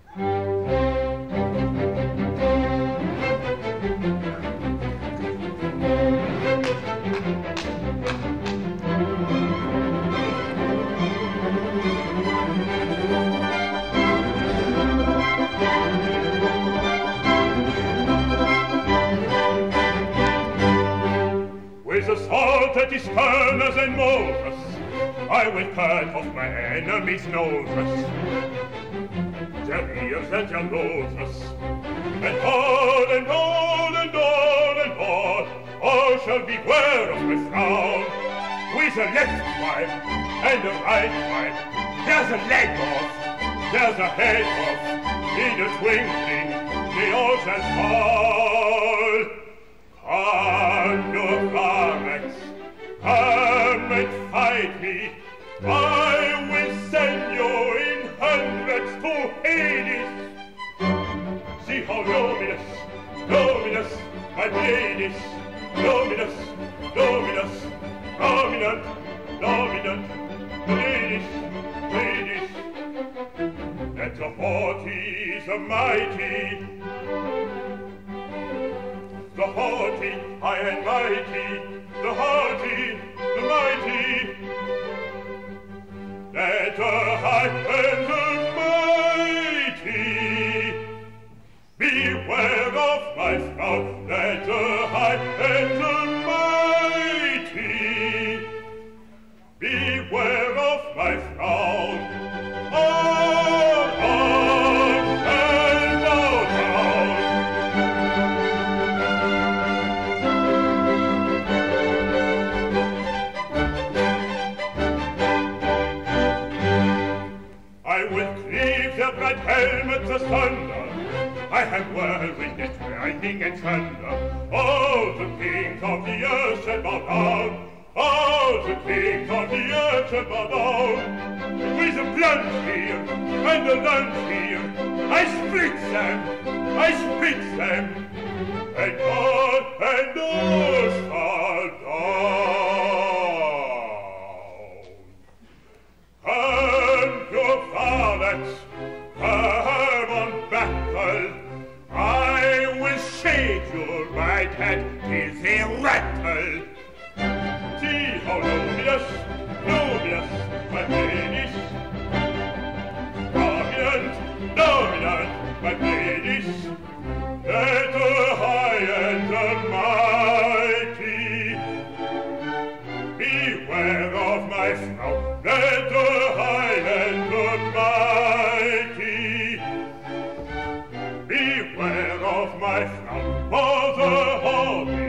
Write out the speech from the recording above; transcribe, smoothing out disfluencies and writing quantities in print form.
With assaulted his turners and motors, I will cut off my enemies' noses, their ears and their noses, and all and all and all and all shall beware of my frown. With a left wipe and a right wipe, there's a leg off, there's a head off, in a twinkling they all shall fall. Come, your varlets, come and fight me, I will send you in hundreds to Hades. See how luminous, luminous my blade is, luminous, luminous, dominant, dominant, ladies, ladies. That the haughty, the mighty, the haughty, high and mighty, the haughty, the mighty, that the high and the mighty, beware of my frown, that the high and the mighty, beware of my frown. On, and down, down. I will cleave their bright helmets asunder, I have whirlwind, lightning and thunder. All the kings of the earth shall bow down, all the kings of the earth shall bow down. With a blunt spear and a lance spear, I split them, and all shall down. Come, your varlets, come on battle, I will shake your right hand till they rattle. See how luminous, luminous my blade is, dominant, dominant my blade is, that the high and the mighty, beware of my frown, that the high and the mighty, beware of my frown, for the holy